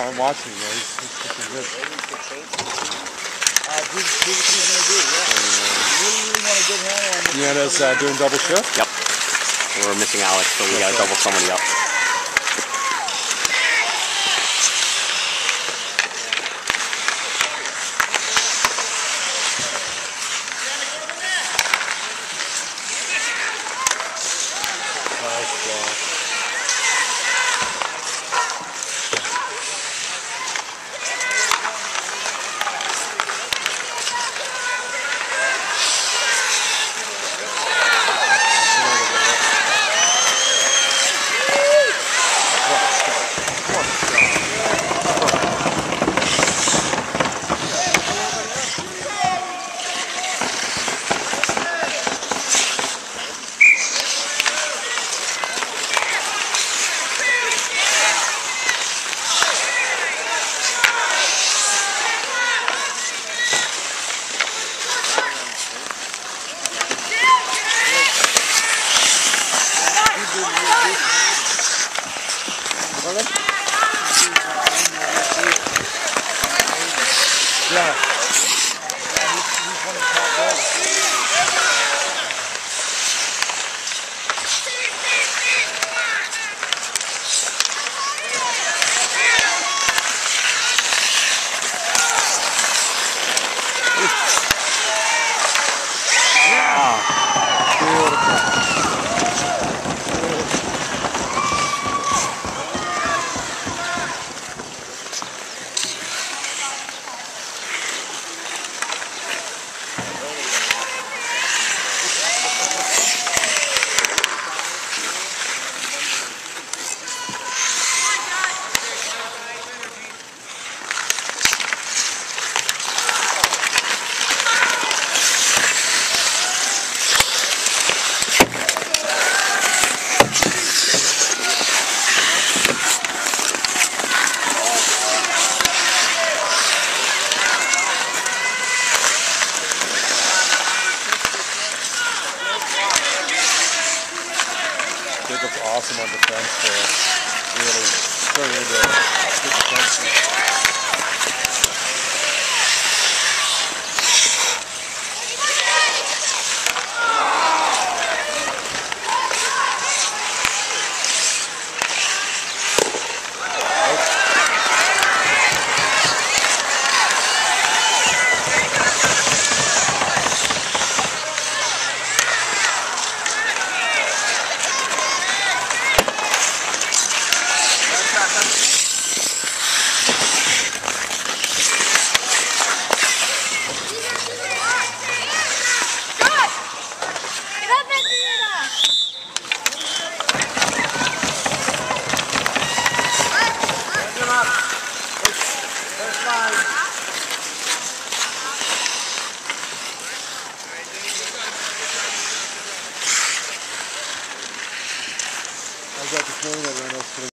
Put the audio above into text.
I'm watching, man. He's looking good. Do what he's going to do, yeah. You really want to get him on. Deanna's doing double shift? Yep. We're missing Alex, so we got to double somebody up.